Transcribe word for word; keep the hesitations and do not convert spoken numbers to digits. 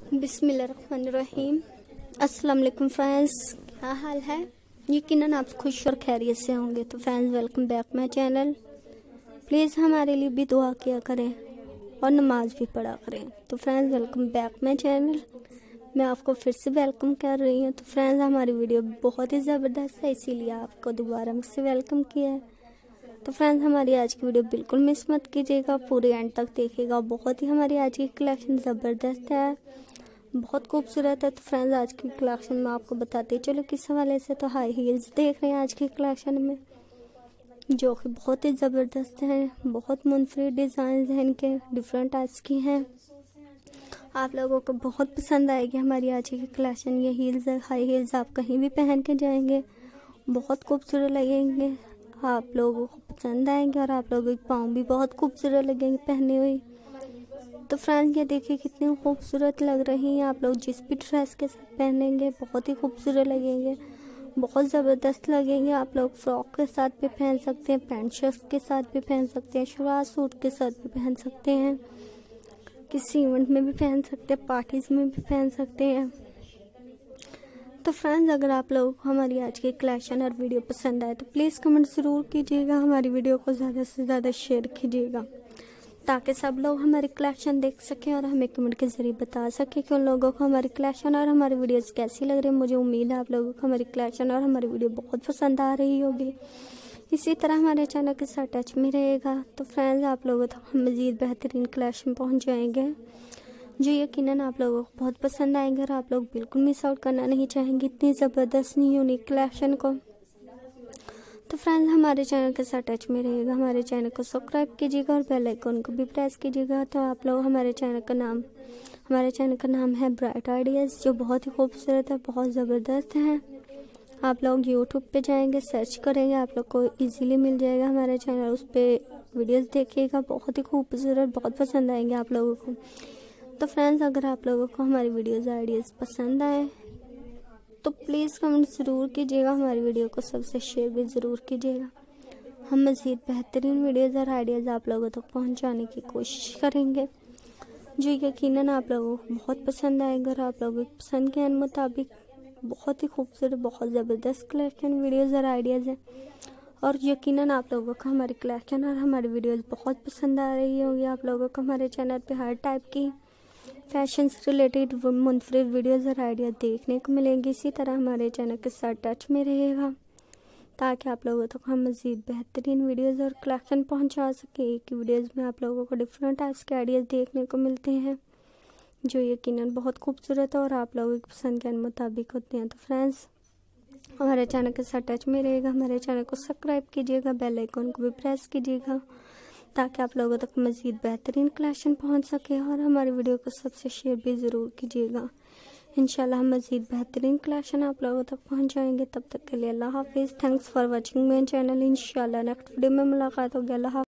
बिस्मिल्लाहिर्रहमानिर्रहीम। अस्सलाम वालेकुम फ्रेंड्स, क्या हाल है? यकीनन आप खुश और खैरियत से होंगे। तो friends, welcome back my channel. Please हमारे लिए भी दुआ किया करें और नमाज भी पढ़ा करें। तो friends, welcome back my channel. मैं आपको फिर से वेलकम कर रही हूँ। तो फ्रेंड्स, हमारी वीडियो बहुत ही ज़बरदस्त है, इसीलिए आपको दोबारा मुझसे वेलकम किया है। तो फ्रेंड्स, हमारी आज की वीडियो बिल्कुल मिस मत कीजिएगा, पूरे एंड तक देखिएगा। बहुत ही हमारी आज की कलेक्शन ज़बरदस्त है, बहुत खूबसूरत है। तो फ्रेंड्स, आज की कलेक्शन में आपको बताते चलो किस हवाले से। तो हाई हील्स देख रहे हैं आज की कलेक्शन में, जो कि बहुत ही ज़बरदस्त हैं। बहुत मुनफरिद डिज़ाइन हैं, इनके डिफरेंट टाइप्स की हैं। आप लोगों को बहुत पसंद आएगी हमारी आज की कलेक्शन। ये हील्स है, हाई हील्स आप कहीं भी पहन के जाएंगे बहुत खूबसूरत लगेंगे, आप लोगों को पसंद आएंगे और आप लोगों के पाँव भी बहुत खूबसूरत लगेंगे पहने हुए। तो फ्रेंड्स, ये देखिए कितनी खूबसूरत लग रही हैं। आप लोग जिस भी ड्रेस के साथ पहनेंगे बहुत ही खूबसूरत लगेंगे, बहुत ज़बरदस्त लगेंगे। आप लोग फ्रॉक के साथ भी पहन सकते हैं, पैंट शर्ट के साथ भी पहन सकते हैं, शलवार सूट के साथ भी पहन सकते हैं, किसी इवेंट में भी पहन सकते हैं, पार्टीज़ में भी पहन सकते हैं। तो फ्रेंड्स, अगर आप लोगों को हमारी आज की कलेक्शन और वीडियो पसंद आए तो प्लीज़ कमेंट ज़रूर कीजिएगा। हमारी वीडियो को ज़्यादा से ज़्यादा शेयर कीजिएगा, ताकि सब लोग हमारी कलेक्शन देख सकें और हमें कमेंट के ज़रिए बता सकें कि उन लोगों को हमारी कलेक्शन और हमारी वीडियोस कैसी लग रही है। मुझे उम्मीद है आप लोगों को हमारी कलेक्शन और हमारी वीडियो बहुत पसंद आ रही होगी। इसी तरह हमारे चैनल के साथ टच में रहेगा। तो फ्रेंड्स, आप लोगों तक हम मज़ीद बेहतरीन कलेक्शन पहुँच जाएंगे, जो यकीनन आप लोगों को बहुत पसंद आएंगे और आप लोग बिल्कुल मिस आउट करना नहीं चाहेंगे इतनी ज़बरदस्त यूनिक कलेक्शन को। तो फ्रेंड्स, हमारे चैनल के साथ टच में रहेगा, हमारे चैनल को सब्सक्राइब कीजिएगा और बेल आइकन को भी प्रेस कीजिएगा। तो आप लोग हमारे चैनल का नाम हमारे चैनल का नाम है ब्राइट आइडियाज़, जो बहुत ही खूबसूरत है, बहुत ज़बरदस्त है। आप लोग यूट्यूब पे जाएंगे, सर्च करेंगे, आप लोग को इजीली मिल जाएगा हमारा चैनल। उस पर वीडियोज़ देखिएगा, बहुत ही खूबसूरत, बहुत पसंद आएंगे आप लोगों को। तो फ्रेंड्स, अगर आप लोगों को हमारी वीडियोज़ आइडियाज़ पसंद आए तो प्लीज़ कमेंट ज़रूर कीजिएगा, हमारी वीडियो को सबसे शेयर भी ज़रूर कीजिएगा। हम मज़ीद बेहतरीन वीडियोज़ और आइडियाज़ आप लोगों तक पहुंचाने की कोशिश करेंगे, जो यकीनन आप लोगों को बहुत पसंद आएगा और आप लोगों की पसंद के मुताबिक बहुत ही खूबसूरत, बहुत ज़बरदस्त कलेक्शन वीडियोज़ और आइडियाज़ हैं। और यकीनन आप लोगों को हमारी कलेक्शन और हमारी वीडियोज़ बहुत पसंद आ रही होगी। आप लोगों को हमारे चैनल पर हर टाइप की फैशन से रिलेटेड मुनफरिद वीडियोज़ और आइडिया देखने को मिलेंगे। इसी तरह हमारे चैनल के साथ टच में रहेगा, ताकि आप लोगों तक हम मज़ीद बेहतरीन वीडियोज़ और कलेक्शन पहुंचा सकें। एक वीडियोज़ में आप लोगों को डिफरेंट टाइप्स के आइडियाज़ देखने को मिलते हैं, जो यकीनन बहुत खूबसूरत है और आप लोगों की पसंद के मुताबिक होते हैं। तो फ्रेंड्स, हमारे चैनल के साथ टच में रहेगा, हमारे चैनल को सब्सक्राइब कीजिएगा, बेल आइकन को भी प्रेस कीजिएगा, ताकि आप लोगों तक मज़ीद बेहतरीन कलेक्शन पहुंच सके। और हमारी वीडियो को सबसे शेयर भी ज़रूर कीजिएगा। इंशाल्लाह हम मज़ीद बेहतरीन कलेक्शन आप लोगों तक पहुंचाएंगे। तब तक के लिए अल्लाह हाफिज़। Thanks for watching my channel. इंशाल्लाह नेक्स्ट वीडियो में मुलाकात होगी। अल्लाह हाफिज़।